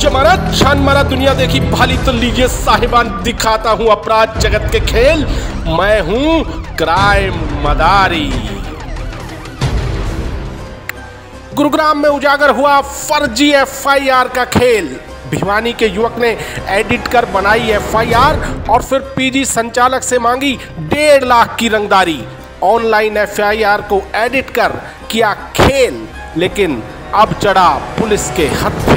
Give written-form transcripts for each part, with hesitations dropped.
जमानत छान मारा दुनिया देखी भाली तो लीजिए साहिबान दिखाता हूं अपराध जगत के खेल। मैं हूं क्राइम मदारी। गुरुग्राम में उजागर हुआ फर्जी एफआईआर का खेल। भिवानी के युवक ने एडिट कर बनाई एफआईआर और फिर पीजी संचालक से मांगी 1.5 लाख की रंगदारी। ऑनलाइन एफआईआर को एडिट कर किया खेल, लेकिन अब चढ़ा पुलिस के हत्थे।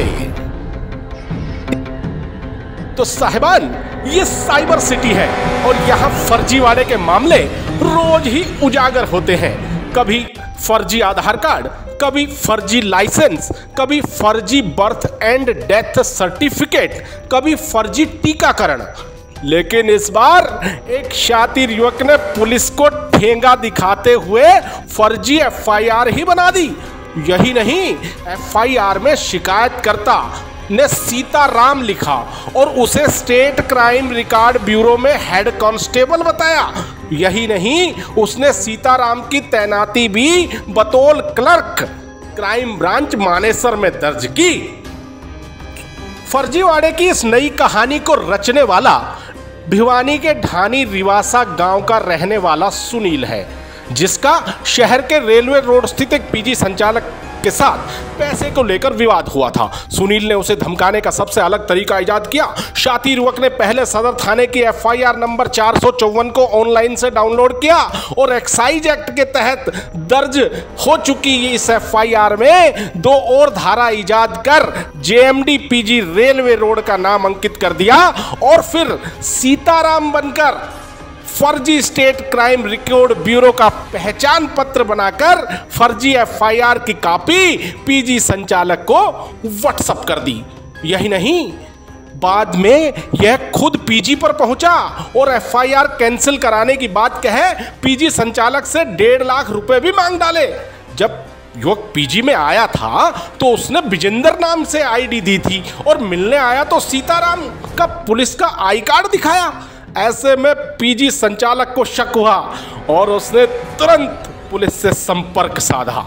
तो साहिबान, ये साइबर सिटी है और यहाँ फर्जीवाड़े के मामले रोज ही उजागर होते हैं। कभी फर्जी आधार कार्ड, कभी फर्जी लाइसेंस, कभी फर्जी बर्थ एंड डेथ सर्टिफिकेट, कभी फर्जी टीकाकरण। लेकिन इस बार एक शातिर युवक ने पुलिस को ठेंगा दिखाते हुए फर्जी एफआईआर ही बना दी। यही नहीं, एफआईआर में शिकायतकर्ता ने सीताराम लिखा और उसे स्टेट क्राइम रिकॉर्ड ब्यूरो में हेड कांस्टेबल बताया। यही नहीं, उसने सीताराम की तैनाती भी बतौर क्लर्क क्राइम ब्रांच मानेसर में दर्ज की। फर्जीवाड़े की इस नई कहानी को रचने वाला भिवानी के ढानी रिवासा गांव का रहने वाला सुनील है, जिसका शहर के रेलवे रोड स्थित एक पीजी संचालक के साथ पैसे को लेकर विवाद हुआ था। सुनील ने उसे धमकाने का सबसे अलग तरीका इजाद किया। शातिर युवक ने पहले सदर थाने की एफआईआर नंबर 454 को ऑनलाइन से डाउनलोड किया और एक्साइज एक्ट के तहत दर्ज हो चुकी इस एफआईआर में 2 और धारा इजाद कर जेएमडी पीजी रेलवे रोड का नाम अंकित कर दिया और फिर सीताराम बनकर फर्जी स्टेट क्राइम रिकॉर्ड ब्यूरो का पहचान पत्र बनाकर फर्जी एफआईआर की कॉपी पीजी संचालक को व्हाट्सएप कर दी। यही नहीं, बाद में यह खुद पीजी पर पहुंचा और एफआईआर कैंसिल कराने की बात कहे पीजी संचालक से 1.5 लाख रुपए भी मांग डाले। जब युवक पीजी में आया था तो उसने विजेंद्र नाम से आईडी दी थी और मिलने आया तो सीताराम का पुलिस का आई कार्ड दिखाया। ऐसे में पीजी संचालक को शक हुआ और उसने तुरंत पुलिस से संपर्क साधा।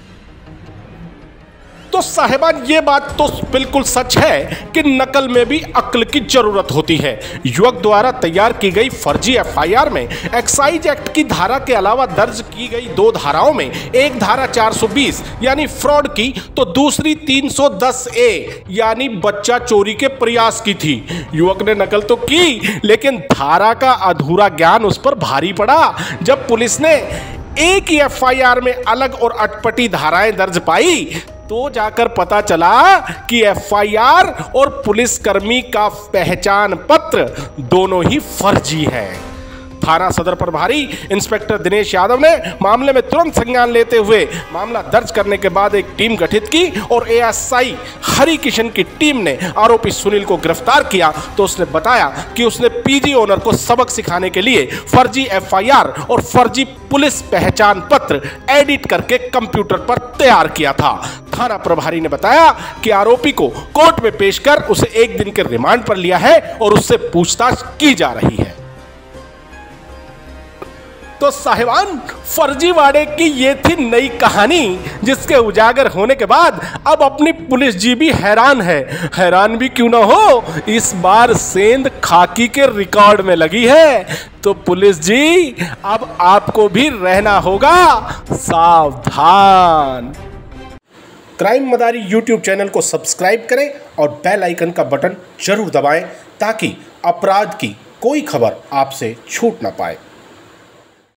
तो साहिबान, ये बात तो बिल्कुल सच है कि नकल में भी अक्ल की जरूरत होती है। युवक द्वारा तैयार की गई फर्जी एफआईआर में एक्साइज एक्ट की धारा के अलावा दर्ज की गई 2 धाराओं में एक धारा 420 यानी फ्रॉड की तो दूसरी 310A यानी बच्चा चोरी के प्रयास की थी। युवक ने नकल तो की, लेकिन धारा का अधूरा ज्ञान उस पर भारी पड़ा। जब पुलिस ने एक ही एफआईआर में अलग और अटपटी धाराएं दर्ज पाई तो जाकर पता चला कि एफआईआर और पुलिसकर्मी का पहचान पत्र दोनों ही फर्जी है। थाना सदर प्रभारी इंस्पेक्टर दिनेश यादव ने मामले में तुरंत संज्ञान लेते हुए मामला दर्ज करने के बाद एक टीम गठित की और एएसआई हरि किशन की टीम ने आरोपी सुनील को गिरफ्तार किया। तो उसने बताया कि उसने पीजी ओनर को सबक सिखाने के लिए फर्जी एफआईआर और फर्जी पुलिस पहचान पत्र एडिट करके कंप्यूटर पर तैयार किया था। थाना प्रभारी ने बताया कि आरोपी को कोर्ट में पेश कर उसे 1 दिन के रिमांड पर लिया है और उससे पूछताछ की जा रही है। तो साहिबान, फर्जीवाड़े की ये थी नई कहानी, जिसके उजागर होने के बाद अब अपनी पुलिस जी भी हैरान है। हैरान भी क्यों ना हो, इस बार सेंध खाकी के रिकॉर्ड में लगी है। तो पुलिस जी, अब आपको भी रहना होगा सावधान। क्राइम मदारी यूट्यूब चैनल को सब्सक्राइब करें और बेल आइकन का बटन जरूर दबाएं ताकि अपराध की कोई खबर आपसे छूट ना पाए।